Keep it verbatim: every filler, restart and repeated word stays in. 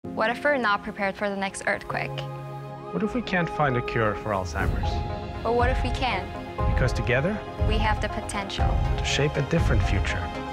What if we're not prepared for the next earthquake? What if we can't find a cure for Alzheimer's? But what if we can? Because together, we have the potential to shape a different future.